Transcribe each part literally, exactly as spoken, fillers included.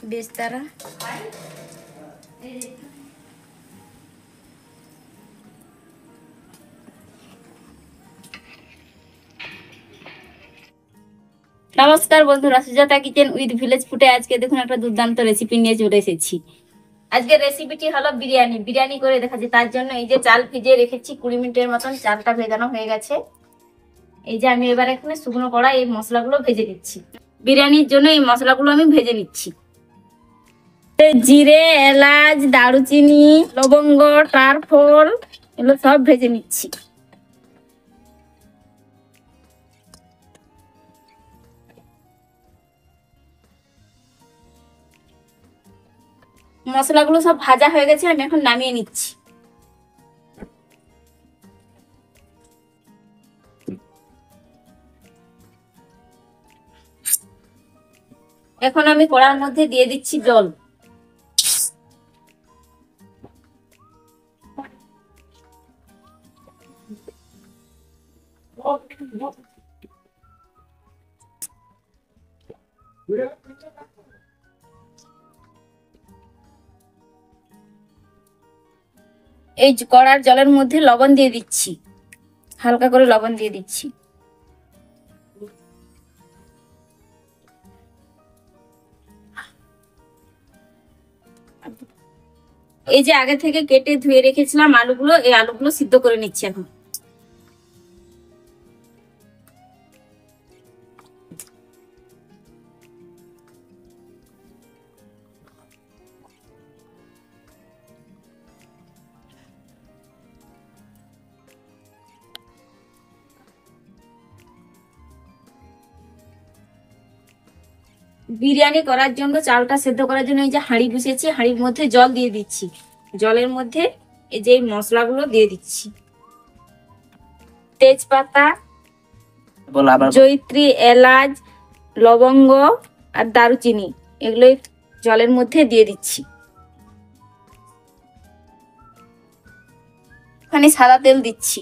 বেস্তারা, নমস্কার বন্ধুরা, Sujata kitchen with village ফুডে আজকে দেখুন একটা দুর্দান্ত রেসিপি নিয়ে চলে এসেছি। আজকে রেসিপিটি হলো বিরিয়ানি। বিরিয়ানি করে দেখাচ্ছি। তার জন্য এই যে চাল ভিজিয়ে রেখেছি কুড়ি মিনিটের মতন, চালটা ভেজানো হয়ে গেছে। এই যে আমি এবার এখানে শুকনো কড়াই এই মশলাগুলো ভেজে দিচ্ছি। বিরিয়ানির জন্য এই মশলাগুলো আমি ভেজে নিচ্ছি। জিরে, এলাচ, দারুচিনি, লবঙ্গ, টারফল এগুলো সব ভেজে নিচ্ছি। মশলাগুলো সব ভাজা হয়ে গেছে, আমি এখন নামিয়ে নিচ্ছি। এখন আমি কড়ার মধ্যে দিয়ে দিচ্ছি জল। এই কড়ার জলের মধ্যে লবণ দিয়ে দিচ্ছি, হালকা করে লবণ দিয়ে দিচ্ছি। এই যে আগে থেকে কেটে ধুয়ে রেখেছিলাম আলুগুলো, এই আলুগুলো সিদ্ধ করে নিচ্ছি এখন। বিরিয়ানি করার জন্য চালটা সেদ্ধ করার জন্য এই যে হাঁড়ি বসিয়েছি, হাঁড়ির মধ্যে জল দিয়ে দিচ্ছি। জলের মধ্যে এই যে মশলাগুলো দিয়ে দিচ্ছি। তেজপাতা, জয়িত্রী, এলাচ, লবঙ্গ আর দারুচিনি এগুলো জলের মধ্যে দিয়ে দিচ্ছি। ওখানে সাদা তেল দিচ্ছি।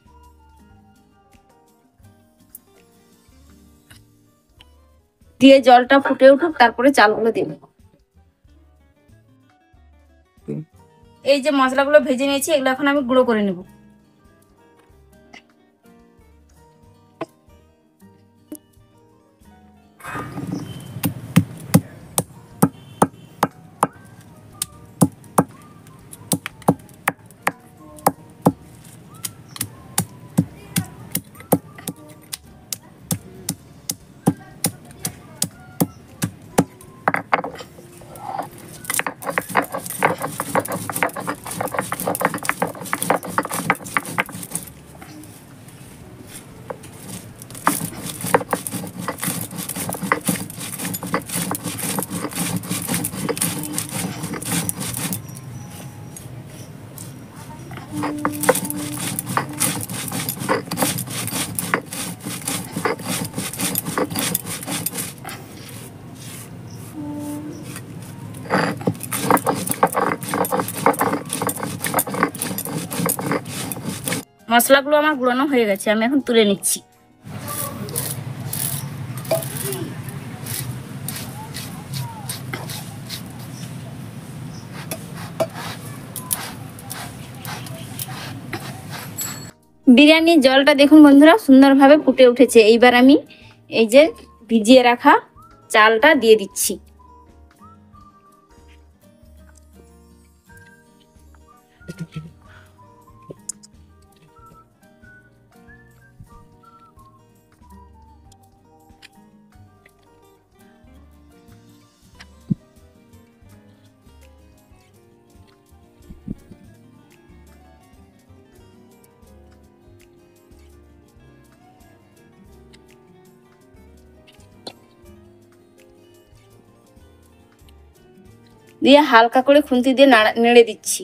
দিয়ে জলটা ফুটে উঠুক, তারপরে চালগুলো দেব। এই যে মশলাগুলো ভেজে নিয়েছি, এগুলো এখন আমি গুঁড়ো করে নেব। মশলাগুলো আমার গুঁড়ানো হয়ে গেছে, আমি এখন তুলে নিচ্ছি। বিরিয়ানির জলটা দেখুন বন্ধুরা সুন্দরভাবে ফুটে উঠেছে। এইবার আমি এই যে ভিজিয়ে রাখা চালটা দিয়ে দিচ্ছি। দিয়ে হালকা করে খুন্তি দিয়ে নেড়ে দিচ্ছি।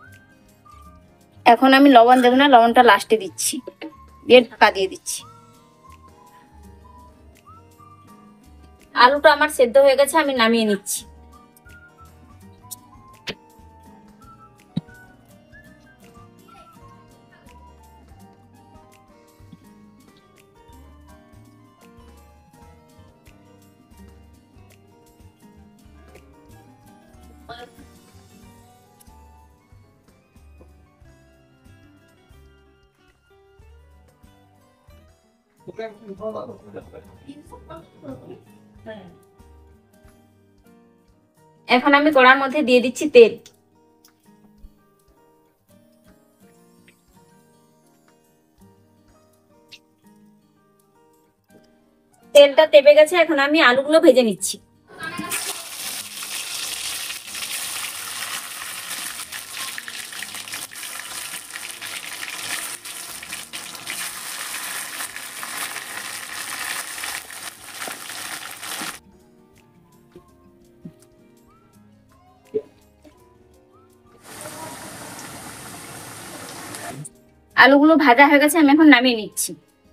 এখন আমি লবণ দেব না, লবণটা লাস্টে দিচ্ছি। দিয়ে ঢাকা দিয়ে দিচ্ছি। আলুটা আমার সেদ্ধ হয়ে গেছে, আমি নামিয়ে নিচ্ছি। এখন আমি কড়ার মধ্যে দিয়ে দিচ্ছি তেল। তেলটা তেপে গেছে, এখন আমি আলুগুলো ভেজে নিচ্ছি। আলুগুলো ভাজা হয়ে গেছে, আমি এখন নামিয়ে নিচ্ছি।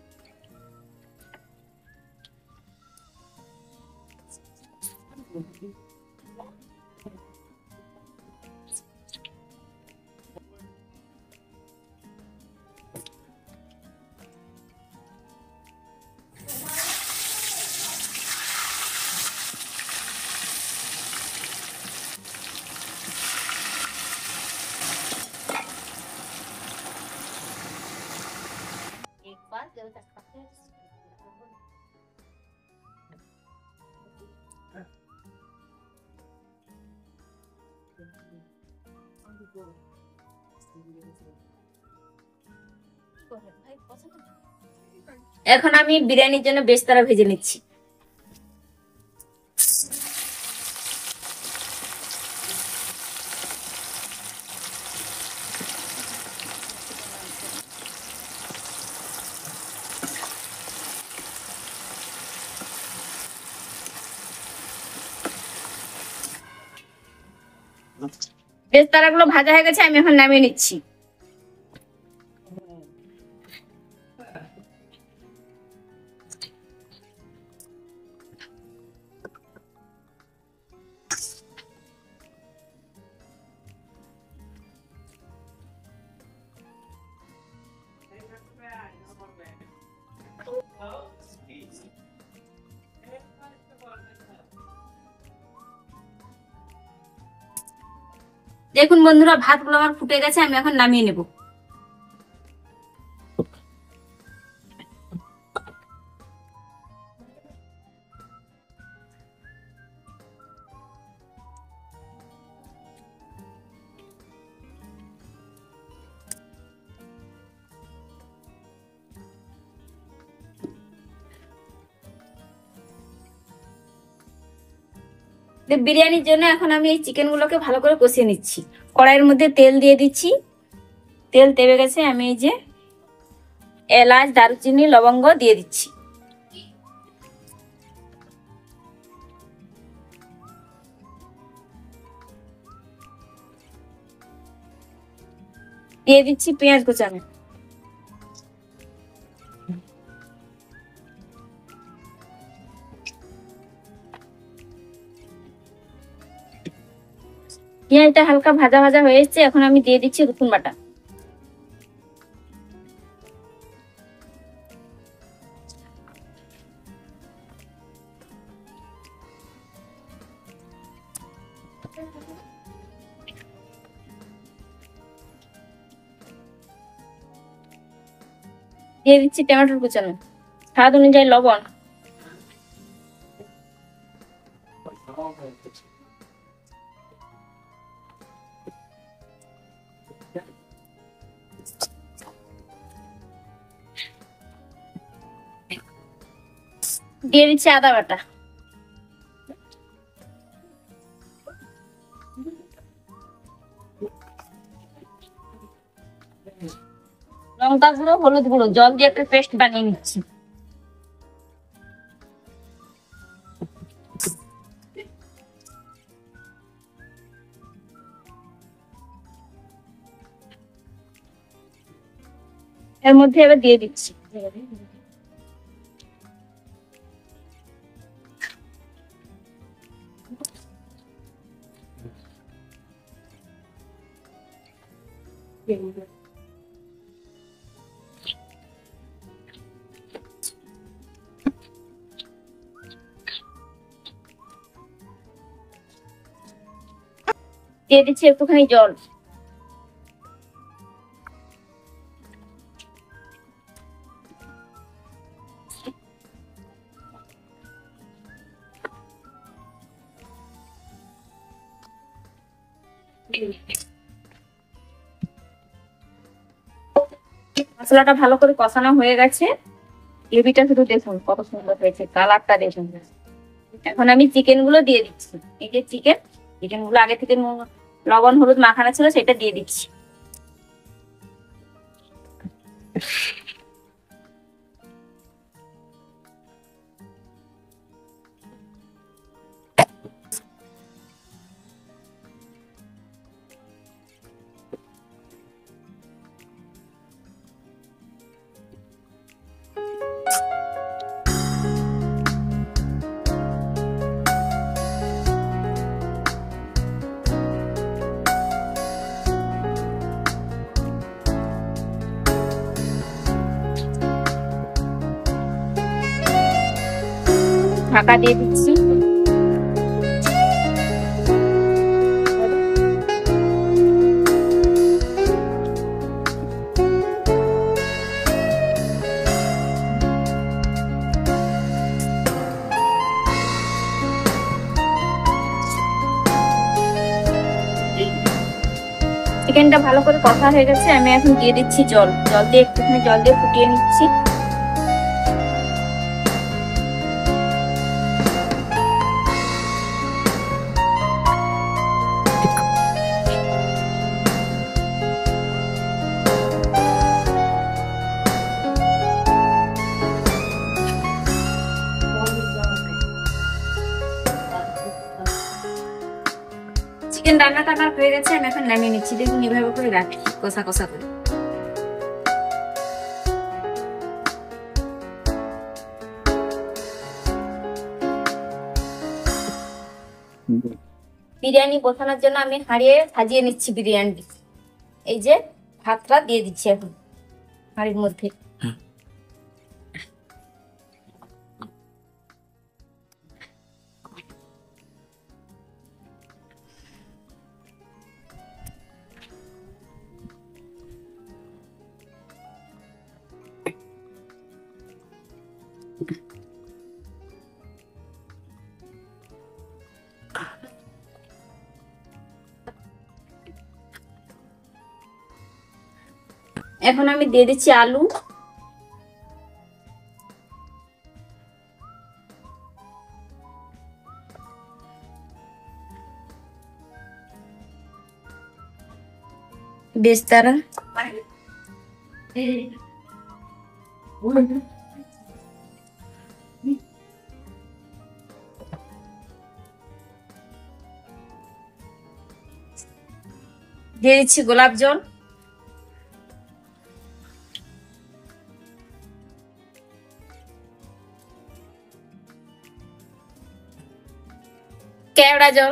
এখন আমি বিরিয়ানির জন্য বেস্তারা ভেজে নিচ্ছি। বেস্তারাগুলো ভাজা হয়ে গেছে, আমি এখন নামিয়ে নিচ্ছি। দেখুন বন্ধুরা, ভাতগুলো আমার ফুটে গেছে, আমি এখন নামিয়ে নেব। বিরিয়ানির জন্য এখন আমি এই চিকেন গুলোকে ভালো করে কষিয়ে নিচ্ছি। কড়াইয়ের মধ্যে তেল দিয়ে দিচ্ছি। তেল তেবে গেছে, আমি এই যে এলাচ, দারুচিনি, লবঙ্গ দিয়ে দিচ্ছি। দিয়ে দিচ্ছি পেঁয়াজ কুচানো। পেঁয়াজটা হালকা ভাজা ভাজা হয়ে এসেছে, এখন আমি দিয়ে দিচ্ছি রসুন বাটা। দিয়ে দিচ্ছি টমেটোর কুচানো, স্বাদ অনুযায়ী লবণ। দিয়ে দিচ্ছি আদা বাটা। লঙ্কা গুঁড়ো, হলুদ গুঁড়ো, জল দিয়ে একটা পেস্ট বানিয়ে নিচ্ছি। এর মধ্যে এবার দিয়ে দিচ্ছি দিয়ে দিচ্ছি একটুখানি জল। মশলাটা ভালো করে কষানো হয়ে গেছে। গ্রেভিটা শুধু দেখুন কত সুন্দর হয়েছে, কালারটা দেখুন। এখন আমি চিকেন গুলো দিয়ে দিচ্ছি। এই যে চিকেন চিকেন গুলো আগে থেকে লবণ হলুদ মাখানো ছিল, সেটা দিয়ে দিচ্ছি। ঢাকা দিয়ে দিচ্ছি। চিকেনটা ভালো করে কষা হয়ে গেছে, আমি এখন দিয়ে দিচ্ছি জল। জল দিয়ে একটুখানি জল দিয়ে ফুটিয়ে নিচ্ছি। চিকেন রান্না টান্না হয়ে গেছে, আমি এখন নামিয়ে নিচ্ছি। দেখুন এভাবে করে রাখি কষা কষা করে। বিরিয়ানি বসানোর জন্য আমি হাঁড়িয়ে সাজিয়ে নিচ্ছি বিরিয়ানি। এই যে ভাতটা দিয়ে দিচ্ছি এখন হাঁড়ির মধ্যে। এখন আমি দিয়ে দিচ্ছি আলু। বেস্তারা দিয়ে দিচ্ছি গোলাপ জল। কেওড়া জল।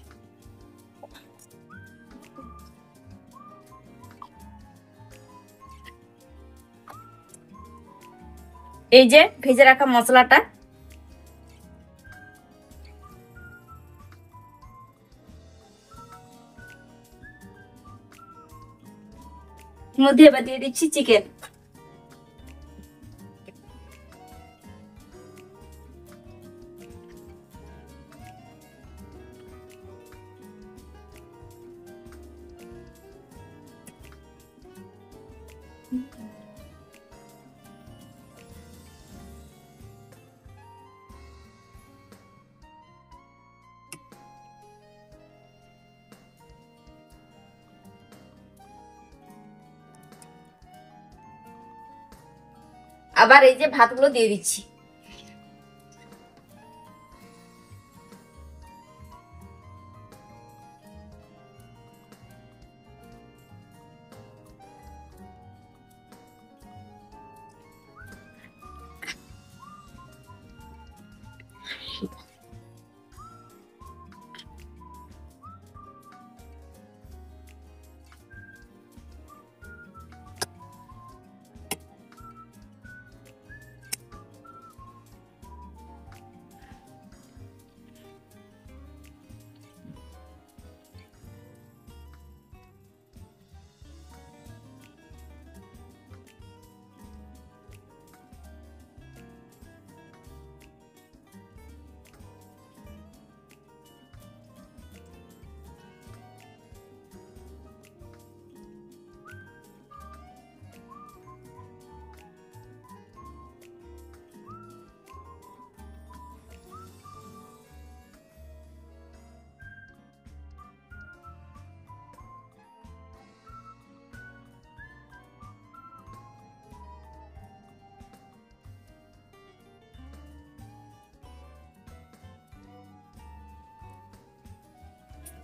এই যে ভেজে রাখা মশলাটা মধ্যে এবার দিয়ে দিচ্ছি চিকেন। আবার এই যে ভাতগুলো দিয়ে দিচ্ছি।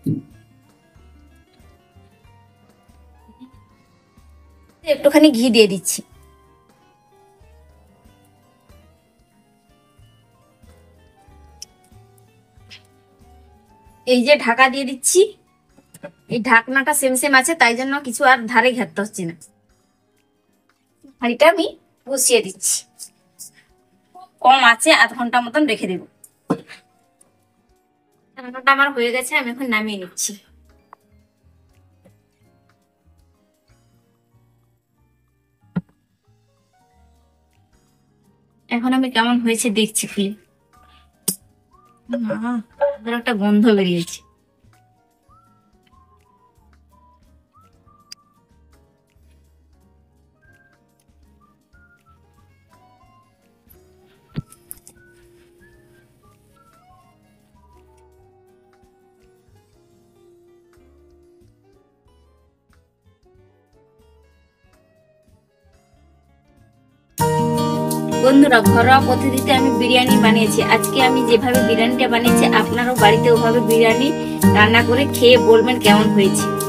একটুখানি ঘি দিয়ে দিচ্ছি। এই যে ঢাকা দিয়ে দিচ্ছি, এই ঢাকনাটা সেম সেম আছে, তাই জন্য কিছু আর ধারে ঘাটতে হচ্ছে না। হাঁড়িটা আমি বসিয়ে দিচ্ছি, কম আছে আধ ঘন্টা মতন রেখে দেব। রান্নাটা আমার হয়ে গেছে, আমি এখন নামিয়ে নিচ্ছি। এখন আমি কেমন হয়েছে দেখছি খুলে। একটা গন্ধ বেরিয়েছে। বন্ধুরা, ঘরোয়া পদ্ধতিতে আমি বিরিয়ানি বানিয়েছি। আজকে আমি যেভাবে বিরিয়ানিটা বানিয়েছি, আপনারাও বাড়িতে ওভাবে বিরিয়ানি রান্না করে খেয়ে বলবেন কেমন হয়েছে।